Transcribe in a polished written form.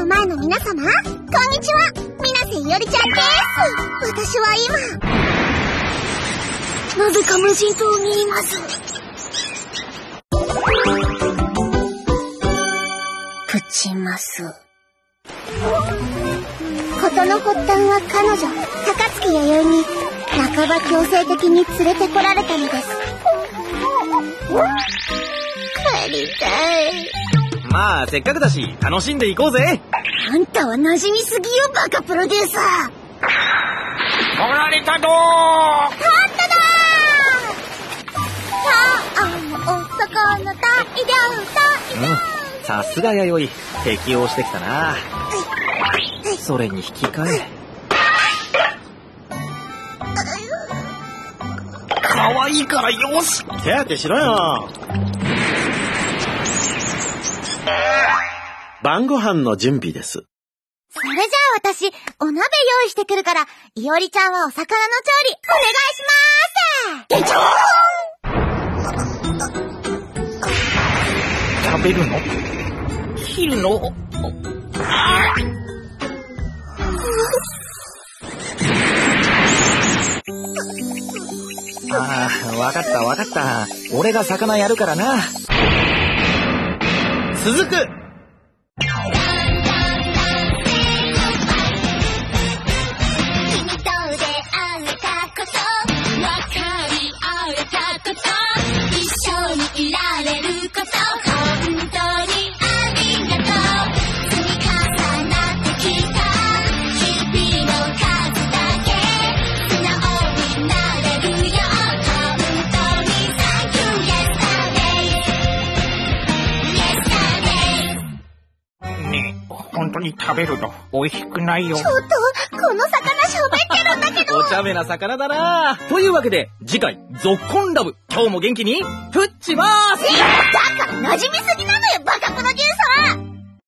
前の皆様、こんにちは。水瀬いおりちゃんです。私は今、なぜか無人島にいます。プチマス。事の発端は彼女、高槻弥生に半ば強制的に連れてこられたのです。帰りたい。 まあせっかくだし楽しんでいこうぜ。 あんたは馴染みすぎよ、バカプロデューサー。 取られたどー。 カットだー。さあ、男の大量。 さすが弥生、適応してきたな。それに引き換え可愛いからよし手当てしろよ。 晩ご飯の準備です。 それじゃあ私、お鍋用意してくるから、いおりちゃんはお魚の調理、お願いしまーす。 食べるの？切るの？ ああ、わかったわかった。俺が魚やるからな。 続く。 本当に食べるの美味しくないよ。 ちょっと、この魚喋ってるんだけど。 お茶目な魚だな。というわけで次回ゾッコンラブ、今日も元気にフッチマース。 だから馴染みすぎなのよ、バカプロデューサー。